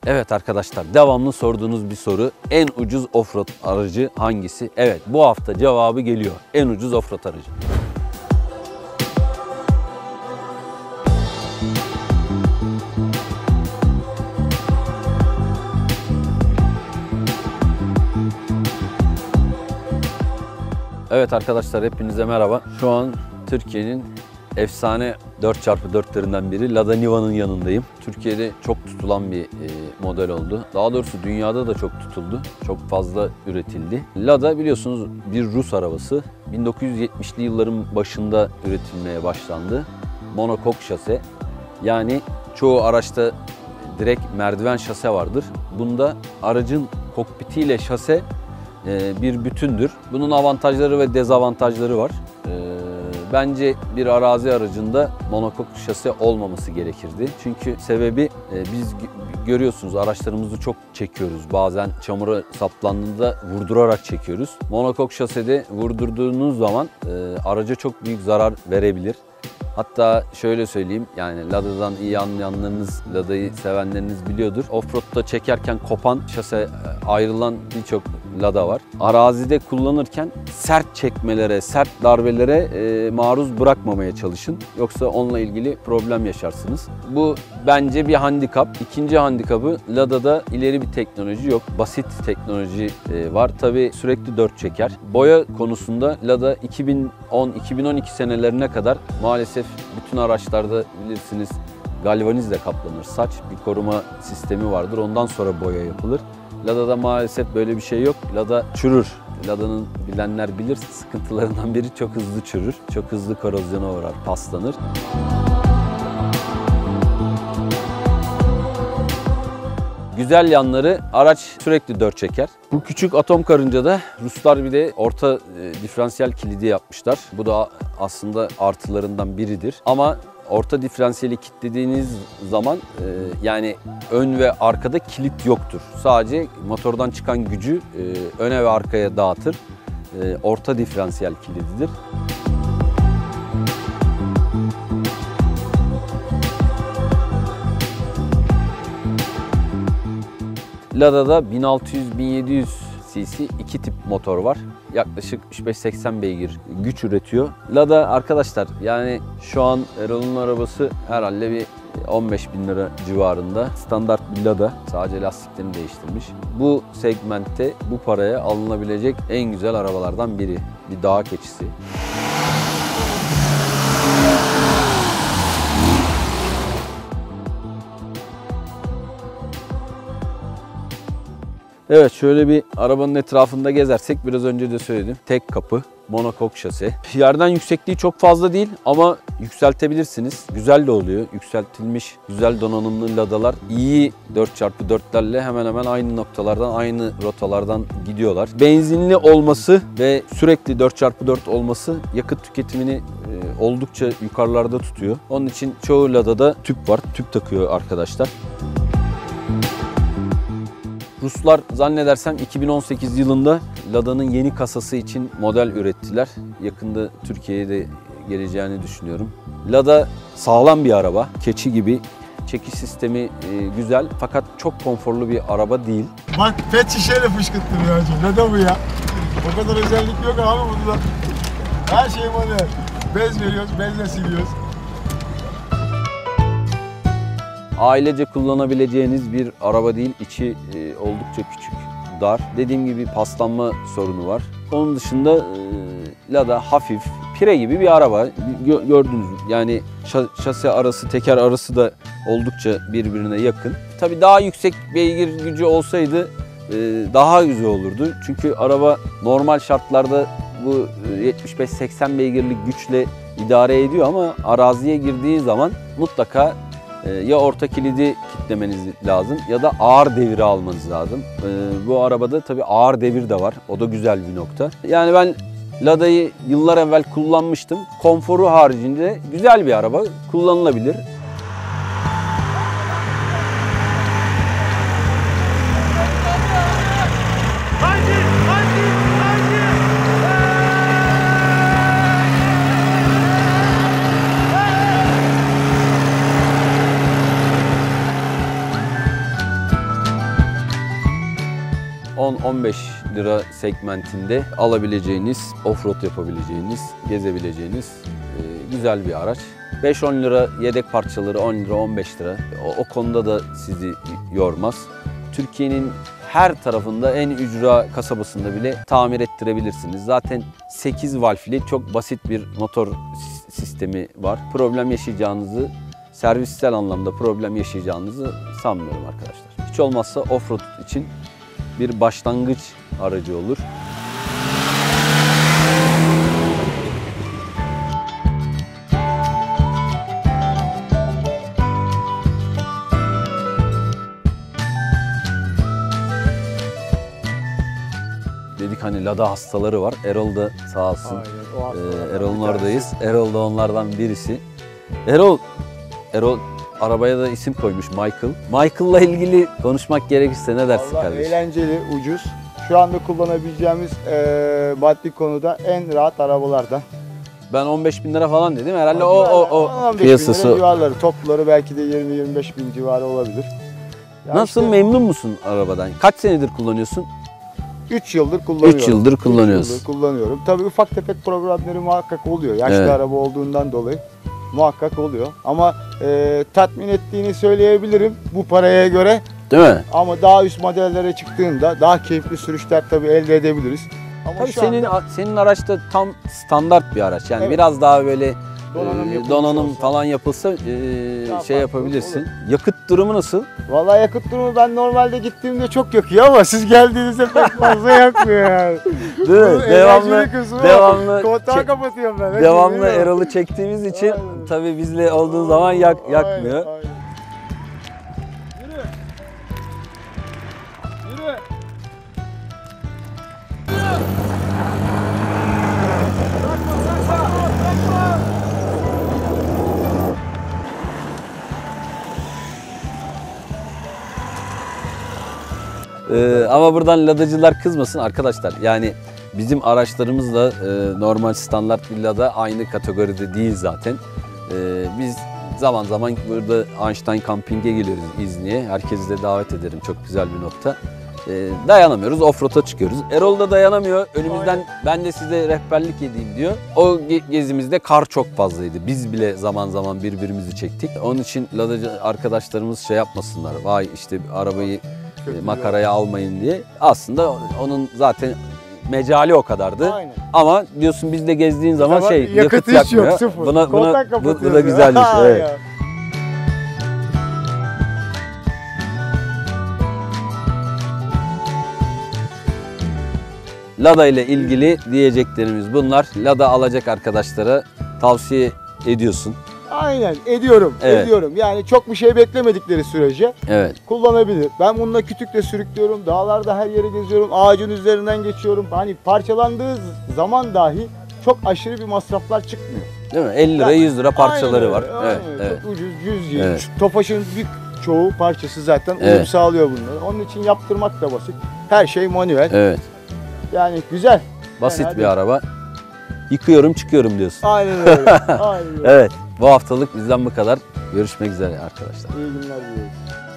Evet arkadaşlar, devamlı sorduğunuz bir soru. En ucuz offroad aracı hangisi? Evet, bu hafta cevabı geliyor. En ucuz offroad aracı. Evet arkadaşlar, hepinize merhaba. Şu an Türkiye'nin efsane 4x4'lerinden biri Lada Niva'nın yanındayım. Türkiye'de çok tutulan bir model oldu. Daha doğrusu dünyada da çok tutuldu. Çok fazla üretildi. Lada biliyorsunuz bir Rus arabası. 1970'li yılların başında üretilmeye başlandı. Monokok şase. Yani çoğu araçta direkt merdiven şase vardır. Bunda aracın kokpitiyle şase bir bütündür. Bunun avantajları ve dezavantajları var. Bence bir arazi aracında monokok şase olmaması gerekirdi. Çünkü sebebi biz görüyorsunuz araçlarımızı çok çekiyoruz. Bazen çamura saplandığında vurdurarak çekiyoruz. Monokok şasede vurdurduğunuz zaman araca çok büyük zarar verebilir. Hatta şöyle söyleyeyim, yani Lada'dan iyi anlayanlarınız, Lada'yı sevenleriniz biliyordur. Offroad'da çekerken kopan şase ayrılan birçok Lada var. Arazide kullanırken sert çekmelere, sert darbelere maruz bırakmamaya çalışın. Yoksa onunla ilgili problem yaşarsınız. Bu bence bir handikap. İkinci handikapı, Lada'da ileri bir teknoloji yok. Basit teknoloji var. Tabii sürekli 4 çeker. Boya konusunda Lada 2010-2012 senelerine kadar maalesef bütün araçlarda bilirsiniz galvanizle kaplanır. Saç bir koruma sistemi vardır. Ondan sonra boya yapılır. Lada'da maalesef böyle bir şey yok. Lada çürür. Lada'nın bilenler bilir, sıkıntılarından biri çok hızlı çürür. Çok hızlı korozyona uğrar, paslanır. Güzel yanları, araç sürekli 4 çeker. Bu küçük atom karıncada Ruslar bir de orta diferansiyel kilidi yapmışlar. Bu da aslında artılarından biridir. Ama orta diferansiyeli kilitlediğiniz zaman yani ön ve arkada kilit yoktur. Sadece motordan çıkan gücü öne ve arkaya dağıtır. Orta diferansiyel kilididir. Lada'da 1600-1700 cc iki tip motor var. Yaklaşık 35-80 beygir güç üretiyor. Lada arkadaşlar, yani şu an Erol'un arabası herhalde bir 15.000 lira civarında. Standart bir Lada. Sadece lastiklerini değiştirmiş. Bu segmentte bu paraya alınabilecek en güzel arabalardan biri. Bir dağ keçisi. Evet, şöyle bir arabanın etrafında gezersek, biraz önce de söyledim. Tek kapı, monokok şase. Yerden yüksekliği çok fazla değil ama yükseltebilirsiniz. Güzel de oluyor. Yükseltilmiş, güzel donanımlı Ladalar iyi 4x4'lerle hemen hemen aynı noktalardan, aynı rotalardan gidiyorlar. Benzinli olması ve sürekli 4x4 olması yakıt tüketimini oldukça yukarılarda tutuyor. Onun için çoğu Lada'da tüp var. Tüp takıyor arkadaşlar. Ruslar zannedersem 2018 yılında Lada'nın yeni kasası için model ürettiler. Yakında Türkiye'ye de geleceğini düşünüyorum. Lada sağlam bir araba, keçi gibi. Çekiş sistemi güzel fakat çok konforlu bir araba değil. Bak, pet şişeyle fışkırttım ya. Lada bu ya. O kadar özellik yok abi bunda. Her şey model. Bez veriyoruz, bezle siliyoruz. Ailece kullanabileceğiniz bir araba değil. İçi oldukça küçük, dar. Dediğim gibi paslanma sorunu var. Onun dışında Lada hafif, pire gibi bir araba. Gördünüz mü? Yani şase arası, teker arası da oldukça birbirine yakın. Tabii daha yüksek beygir gücü olsaydı daha güzel olurdu. Çünkü araba normal şartlarda bu 75-80 beygirlik güçle idare ediyor ama araziye girdiği zaman mutlaka ya orta kilidi kilitlemeniz lazım ya da ağır deviri almanız lazım. Bu arabada tabii ağır devir de var. O da güzel bir nokta. Yani ben Lada'yı yıllar evvel kullanmıştım. Konforu haricinde güzel bir araba, kullanılabilir. 10-15 lira segmentinde alabileceğiniz, offroad yapabileceğiniz, gezebileceğiniz güzel bir araç. 5-10 lira yedek parçaları, 10 lira, 15 lira. O konuda da sizi yormaz. Türkiye'nin her tarafında en ücra kasabasında bile tamir ettirebilirsiniz. Zaten 8 valfli çok basit bir motor sistemi var. Problem yaşayacağınızı, servissel anlamda problem yaşayacağınızı sanmıyorum arkadaşlar. Hiç olmazsa offroad için bir başlangıç aracı olur. Dedik hani Lada hastaları var. Erol da sağ olsun. Erol'un oradayız. Erol da onlardan birisi. Erol arabaya da isim koymuş, Michael. Michael'la ilgili konuşmak gerekirse ne dersin kardeşim? Eğlenceli, ucuz. Şu anda kullanabileceğimiz maddi konuda en rahat arabalardan. Ben 15 bin lira falan dedim. Herhalde 15 bin piyasası. lira civarları, topları belki de 20-25 bin civarı olabilir. Ya Nasıl, işte, memnun musun arabadan? Kaç senedir kullanıyorsun? 3 yıldır kullanıyorum. 3 yıldır kullanıyorsun. 3 yıldır kullanıyorum. Tabii ufak tefek problemleri muhakkak oluyor. Yaşlı Evet. araba olduğundan dolayı muhakkak oluyor. Ama tatmin ettiğini söyleyebilirim bu paraya göre. Değil mi? Ama daha üst modellere çıktığında daha keyifli sürüşler tabii elde edebiliriz. Ama Tabii şu anda senin araçta tam standart bir araç. Yani Evet. biraz daha böyle Donanım donanım yapılmış olsa. falan yapılsa Daha şey farklı yapabilirsin. olur. Yakıt durumu nasıl? vallahi yakıt durumu ben normalde gittiğimde çok yakıyor ama siz geldiğinizde pek fazla yakmıyor yani. Değil Bunun mi? Devamlı eğlenceli kısmı o. devamlı Kontağı kapatıyorum ben. devamlı Değil mi? Erol'u çektiğimiz için Aynen. tabii bizle olduğun zaman yakmıyor. Aynen, aynen. Ama buradan ladacılar kızmasın arkadaşlar. Yani bizim araçlarımız da normal standart bir Lada aynı kategoride değil zaten. Biz zaman zaman burada Einstein Camping'e geliyoruz İzni'ye. Herkesi de davet ederim. Çok güzel bir nokta. Dayanamıyoruz. Offroad'a çıkıyoruz. Erol da dayanamıyor. Önümüzden ben de size rehberlik edeyim diyor. O gezimizde kar çok fazlaydı. Biz bile zaman zaman birbirimizi çektik. Onun için Ladacı arkadaşlarımız şey yapmasınlar. Vay işte arabayı makaraya almayın diye. Aslında onun zaten mecali o kadardı. Aynen. Ama diyorsun bizle gezdiğin zaman Ama şey yakıt hiç yakmıyor. yok, sıfır. Bu Kontak da kapatıyoruz. güzel bir şey. Evet. Ya. Lada ile ilgili diyeceklerimiz bunlar. Lada alacak arkadaşlara tavsiye ediyorsun. Aynen ediyorum. Evet. Ediyorum. Yani çok bir şey beklemedikleri sürece Evet. kullanabilir. Ben bununla kütükle sürüklüyorum. Dağlarda her yere geziyorum. Ağacın üzerinden geçiyorum. Hani parçalandığı zaman dahi çok aşırı bir masraflar çıkmıyor. Değil mi? 50 lira 100 lira parçaları Aynen var. öyle, Evet, aynen öyle. evet. Çok ucuz, cüz Evet. Tofaş'ın birçoğu parçası zaten uyum Evet. sağlıyor bunları. Onun için yaptırmak da basit. Her şey manuel. Evet. Yani güzel. Basit Fena bir değil. araba. Yıkıyorum çıkıyorum diyorsun. Aynen öyle. Aynen öyle. Evet. Bu haftalık bizden bu kadar. Görüşmek üzere arkadaşlar. İyi günler diliyoruz.